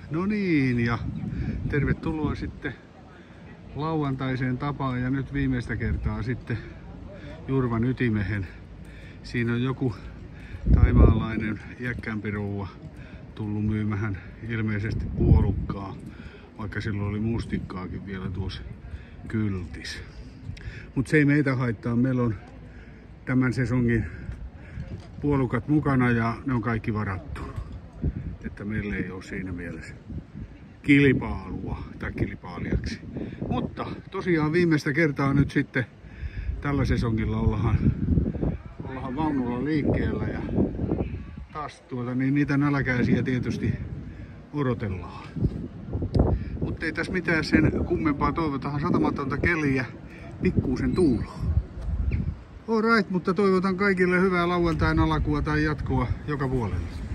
No niin, ja tervetuloa sitten lauantaiseen tapaan ja nyt viimeistä kertaa sitten Jurvan ytimehen. Siinä on joku taimaalainen iäkkäämpi rouva tullut myymähän ilmeisesti puolukkaa, vaikka silloin oli mustikkaakin vielä tuossa kyltis. Mut se ei meitä haittaa, meillä on tämän sesongin puolukat mukana ja ne on kaikki varattu. Että meillä ei ole siinä mielessä kilpailua tai kilpailijaksi. Mutta tosiaan viimeistä kertaa nyt sitten tällä sesongilla ollaan vaunulla liikkeellä ja taas niin niitä nälkäisiä tietysti odotellaan. Mutta ei tässä mitään sen kummempaa, toivotaan satamatonta keliä, pikkuusen tuuloa. Alright, mutta toivotan kaikille hyvää lauantain alkua tai jatkoa joka puolella.